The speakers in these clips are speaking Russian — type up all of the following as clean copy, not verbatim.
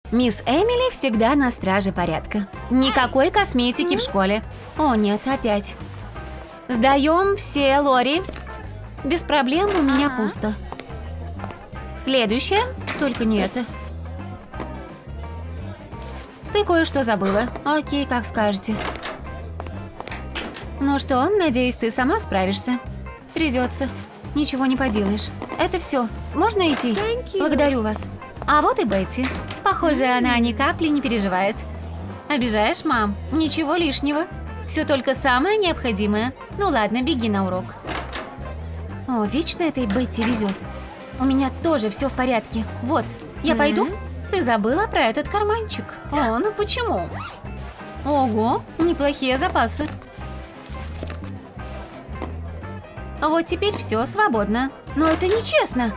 Мисс Эмили всегда на страже порядка. Никакой косметики в школе. О, нет, опять. Сдаем все, Лори. Без проблем, у меня пусто. Следующее. Только не это. Ты кое-что забыла. Окей, как скажете. Ну что, надеюсь, ты сама справишься. Придется. Ничего не поделаешь. Это все. Можно идти? Благодарю вас. А вот и Бетти. Похоже, она ни капли не переживает. Обижаешь, мам? Ничего лишнего. Все только самое необходимое. Ну ладно, беги на урок. О, вечно этой Бетти везет. У меня тоже все в порядке. Вот, я пойду? Ты забыла про этот карманчик. О, ну почему? Ого, неплохие запасы. Вот теперь все свободно. Но это нечестно.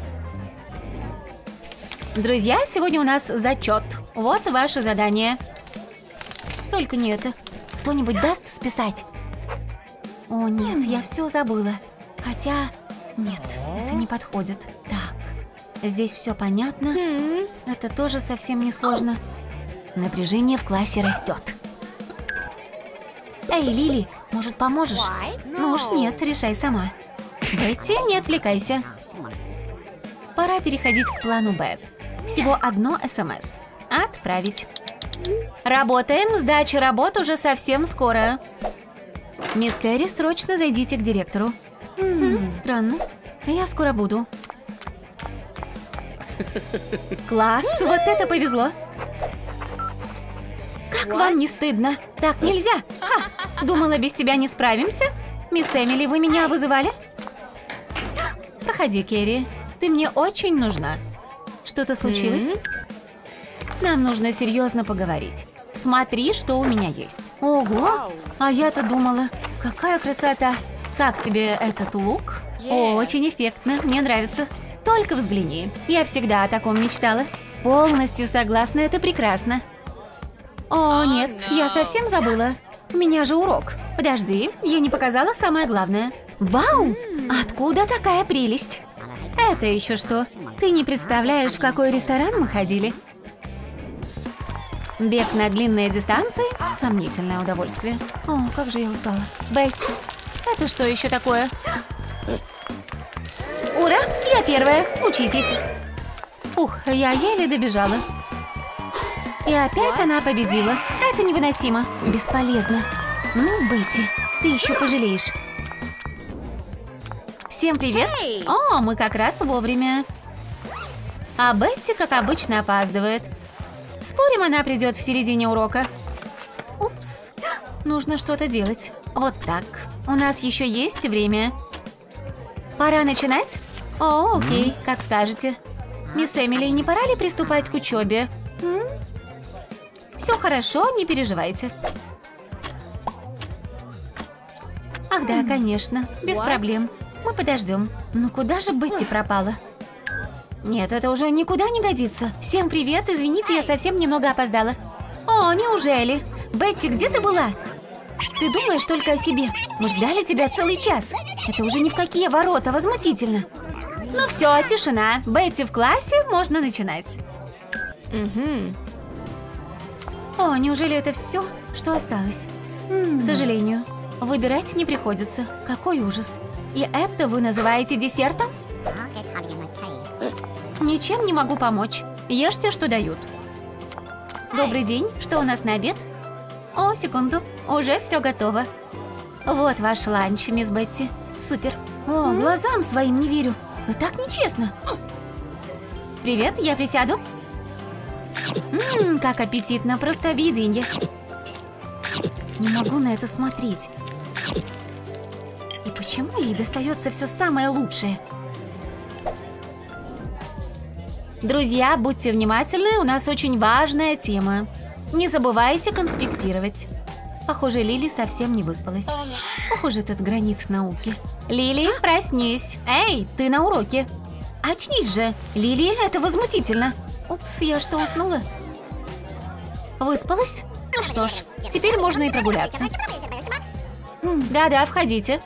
Друзья, сегодня у нас зачет. Вот ваше задание. Только не это. Кто-нибудь даст списать? О, нет, я все забыла. Хотя... Нет, это не подходит. Так, здесь все понятно. Это тоже совсем не сложно. Напряжение в классе растет. Эй, Лили, может, поможешь? Ну уж нет, решай сама. Бетти, не отвлекайся. Пора переходить к плану Б. Всего одно СМС. Отправить. Работаем, сдача работ уже совсем скоро. Мисс Кэрри, срочно зайдите к директору. Странно. Я скоро буду. Класс, вот это повезло. Как вам не стыдно? Так нельзя. Ха, думала, без тебя не справимся? Мисс Эмили, вы меня вызывали? Проходи, Керри. Ты мне очень нужна. Что-то случилось? Нам нужно серьезно поговорить. Смотри, что у меня есть. Ого! А я-то думала, какая красота. Как тебе этот лук? Очень эффектно, мне нравится. Только взгляни. Я всегда о таком мечтала. Полностью согласна, это прекрасно. О, нет, я совсем забыла. У меня же урок. Подожди, я не показала самое главное. Вау! Откуда такая прелесть? Это еще что? Ты не представляешь, в какой ресторан мы ходили? Бег на длинные дистанции – сомнительное удовольствие. О, как же я устала. Бетти, это что еще такое? Ура, я первая, учитесь. Ух, я еле добежала. И опять она победила. Это невыносимо. Бесполезно. Ну, Бетти, ты еще пожалеешь. Всем привет. О, мы как раз вовремя. А Бетти, как обычно, опаздывает. Спорим, она придет в середине урока. Упс. Нужно что-то делать. Вот так. У нас еще есть время. Пора начинать? О, окей, как скажете. Мисс Эмили, не пора ли приступать к учебе? Все хорошо, не переживайте. Ах да, конечно, без проблем. Мы подождем. Ну куда же Бетти пропала? Нет, это уже никуда не годится. Всем привет, извините, я совсем немного опоздала. О, неужели? Бетти, где ты была? Ты думаешь только о себе. Мы ждали тебя целый час. Это уже ни в какие ворота, возмутительно. Ну все, тишина. Бетти в классе, можно начинать. О, неужели это все, что осталось? К сожалению, выбирать не приходится. Какой ужас. И это вы называете десертом? Ничем не могу помочь. Ешьте, что дают. Добрый день. Что у нас на обед? О, секунду. Уже все готово. Вот ваш ланч, мисс Бетти. Супер. О, глазам своим не верю. Но так нечестно. Привет, я присяду. Как аппетитно, просто объеденье. Не могу на это смотреть. И почему ей достается все самое лучшее? Друзья, будьте внимательны, у нас очень важная тема. Не забывайте конспектировать. Похоже, Лили совсем не выспалась. Ох уж этот гранит науки. Лили, проснись. Эй, ты на уроке. Очнись же. Лили, это возмутительно. Упс, я что, уснула? Выспалась? Ну что ж, теперь можно и прогуляться. Да-да, входите.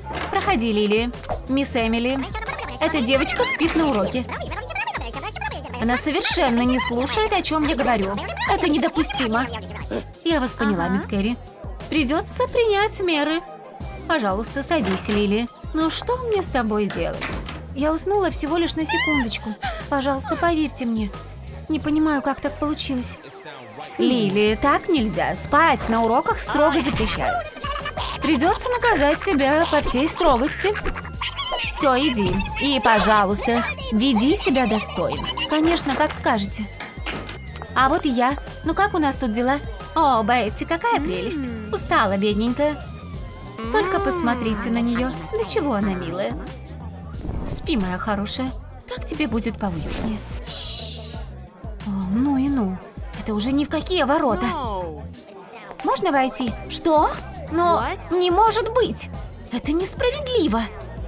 Проходи, Лили. Мисс Эмили. Эта девочка спит на уроке. Она совершенно не слушает, о чем я говорю. Это недопустимо. Я вас поняла, мисс Кэрри. Придется принять меры. Пожалуйста, садись, Лили. Ну что мне с тобой делать? Я уснула всего лишь на секундочку. Пожалуйста, поверьте мне. Не понимаю, как так получилось. Лили, так нельзя. Спать на уроках строго запрещается. Придется наказать тебя по всей строгости. Все, иди. И, пожалуйста, веди себя достойно. Конечно, как скажете. А вот и я. Ну как у нас тут дела? О, Бетти, какая прелесть. Устала, бедненькая. Только посмотрите на нее. Да чего она милая. Спи, моя хорошая. Так тебе будет поуютнее. О, ну и ну. Это уже ни в какие ворота. Можно войти? Что? Но не может быть. Это несправедливо.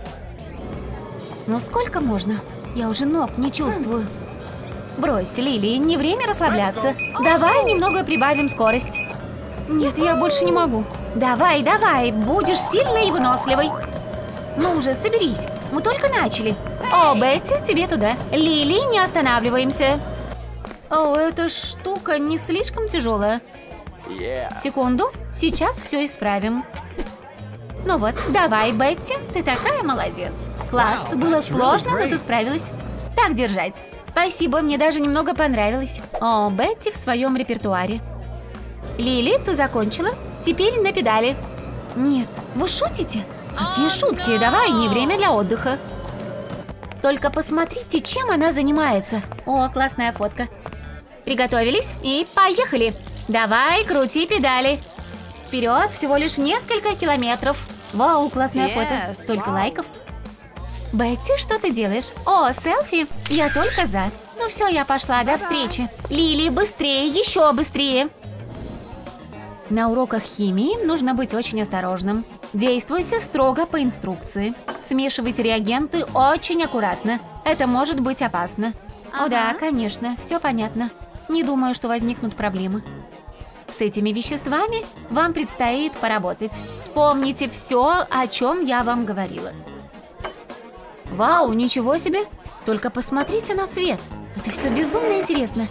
Ну сколько можно? Я уже ног не чувствую. Брось, Лили, не время расслабляться. Давай немного прибавим скорость. Нет, я больше не могу. Давай, давай, будешь сильной и выносливой. Ну уже, соберись. Мы только начали. О, Бетти, тебе туда. Лили, не останавливаемся. О, эта штука не слишком тяжелая. Секунду, сейчас все исправим. Ну вот, давай, Бетти, ты такая молодец. Класс, было сложно, но ты справилась. Так держать. Спасибо, мне даже немного понравилось. О, Бетти в своем репертуаре. Лили, ты закончила? Теперь на педали. Нет, вы шутите? Какие шутки? Давай, не время для отдыха. Только посмотрите, чем она занимается. О, классная фотка. Приготовились и поехали. Давай, крути педали. Вперед, всего лишь несколько километров. Вау, классное фото. Столько лайков. Бетти, что ты делаешь? О, селфи? Я только за. Ну все, я пошла, до встречи. Лили, быстрее, еще быстрее. На уроках химии нужно быть очень осторожным. Действуйте строго по инструкции. Смешивайте реагенты очень аккуратно. Это может быть опасно. О да, конечно, все понятно. Не думаю, что возникнут проблемы. С этими веществами вам предстоит поработать. Вспомните все, о чем я вам говорила. Вау, ничего себе! Только посмотрите на цвет. Это все безумно интересно.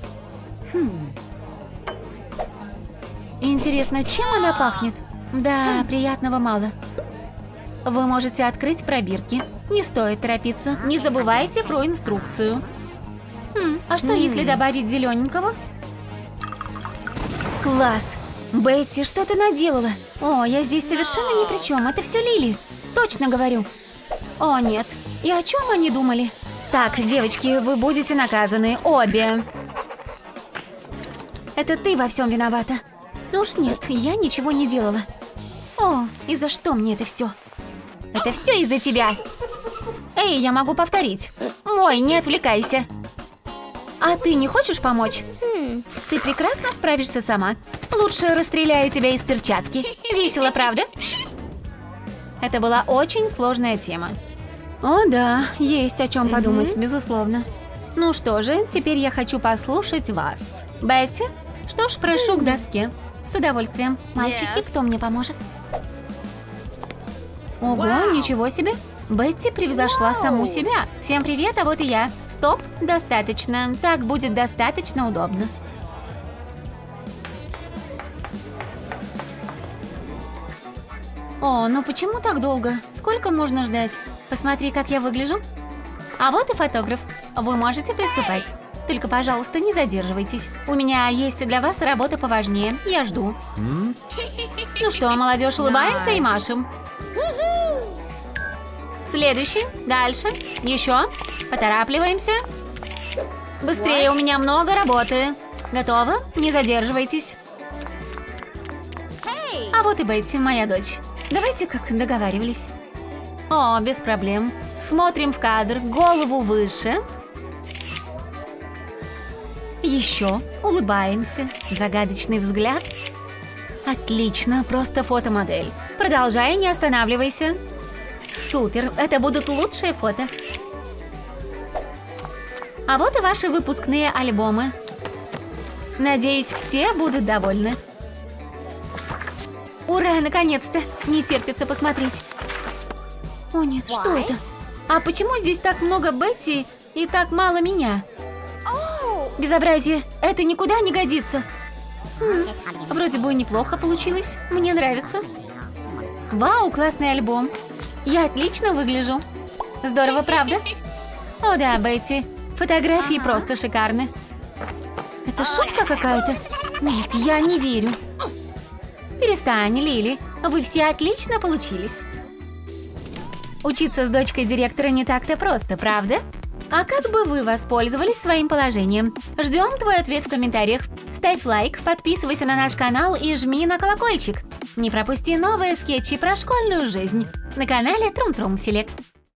Интересно, чем она пахнет? Да, приятного мало. Вы можете открыть пробирки. Не стоит торопиться. Не забывайте про инструкцию. А что, если добавить зелененького? Класс! Бетти, что ты наделала? О, я здесь совершенно ни при чем. Это все Лили. Точно говорю. О, нет. И о чем они думали? Так, девочки, вы будете наказаны. Обе. Это ты во всем виновата. Ну уж нет, я ничего не делала. О, и за что мне это все? Это все из-за тебя. Эй, я могу повторить. Мой, не отвлекайся. А ты не хочешь помочь? Ты прекрасно справишься сама. Лучше расстреляю тебя из перчатки. Весело, правда? Это была очень сложная тема. О да, есть о чем подумать, безусловно. Ну что же, теперь я хочу послушать вас. Бетти, что ж, прошу к доске. С удовольствием. Мальчики, кто мне поможет? Ого, ничего себе. Бетти превзошла саму себя. Всем привет, а вот и я. Стоп, достаточно. Так будет достаточно удобно. О, ну почему так долго? Сколько можно ждать? Посмотри, как я выгляжу. А вот и фотограф. Вы можете приступать. Только, пожалуйста, не задерживайтесь. У меня есть для вас работа поважнее. Я жду. Ну что, молодежь, улыбаемся и машем. Следующий. Дальше. Еще. Поторапливаемся. Быстрее, у меня много работы. Готовы? Не задерживайтесь. А вот и Бетти, моя дочь. Давайте, как договаривались. О, без проблем. Смотрим в кадр, голову выше. Еще. Улыбаемся. Загадочный взгляд. Отлично, просто фотомодель. Продолжай, не останавливайся. Супер, это будут лучшие фото. А вот и ваши выпускные альбомы. Надеюсь, все будут довольны. Ура, наконец-то! Не терпится посмотреть. О нет, что это? А почему здесь так много Бетти и так мало меня? Безобразие, это никуда не годится. Вроде бы неплохо получилось, мне нравится. Вау, классный альбом. Я отлично выгляжу. Здорово, правда? О да, Бетти, фотографии просто шикарны. Это шутка какая-то? Нет, я не верю. Перестань, Лили, вы все отлично получились. Учиться с дочкой директора не так-то просто, правда? А как бы вы воспользовались своим положением? Ждем твой ответ в комментариях. Ставь лайк, подписывайся на наш канал и жми на колокольчик. Не пропусти новые скетчи про школьную жизнь на канале Трум Трум Селект.